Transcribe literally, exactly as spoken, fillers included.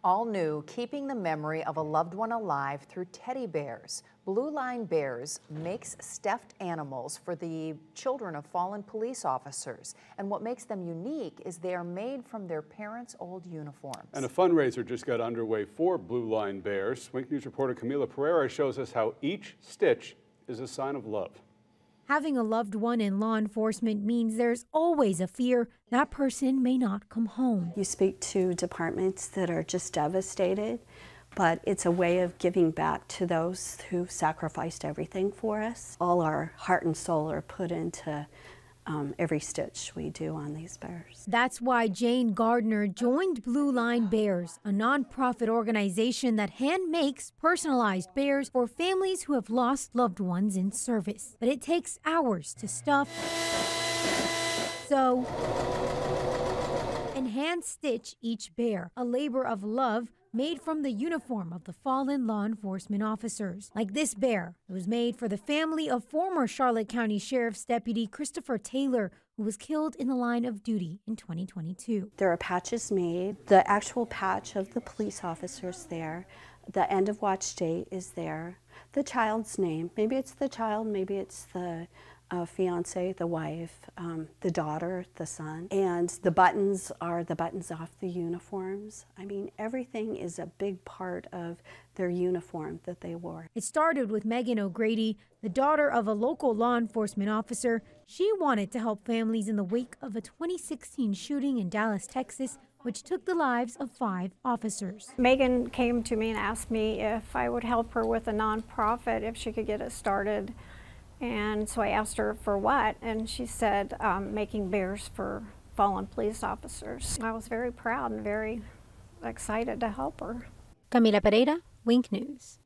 All new, keeping the memory of a loved one alive through teddy bears. Blue Line Bears makes stuffed animals for the children of fallen police officers. And what makes them unique is they are made from their parents' old uniforms. And a fundraiser just got underway for Blue Line Bears. Wink News reporter Camila Pereira shows us how each stitch is a sign of love. Having a loved one in law enforcement means there's always a fear that person may not come home. You speak to departments that are just devastated, but it's a way of giving back to those who sacrificed everything for us. All our heart and soul are put into um, every stitch we do on these bears. That's why Jane Gardner joined Blue Line Bears, a nonprofit organization that hand makes personalized bears for families who have lost loved ones in service. But it takes hours to stuff, sew, and hand stitch each bear, a labor of love made from the uniform of the fallen law enforcement officers. Like this bear, it was made for the family of former Charlotte County Sheriff's Deputy Christopher Taylor, who was killed in the line of duty in twenty twenty-two. There are patches made. The actual patch of the police officers there. The end of watch date is there. The child's name. Maybe it's the child, maybe it's the uh, fiance, the wife, um, the daughter, the son. And the buttons are the buttons off the uniforms. I mean, everything is a big part of their uniform that they wore. It started with Megan O'Grady, the daughter of a local law enforcement officer. She wanted to help families in the wake of a twenty sixteen shooting in Dallas, Texas, which took the lives of five officers. Megan came to me and asked me if I would help her with a nonprofit, if she could get it started. And so I asked her for what, and she said um, making bears for fallen police officers. I was very proud and very excited to help her. Camila Pereira, Wink News.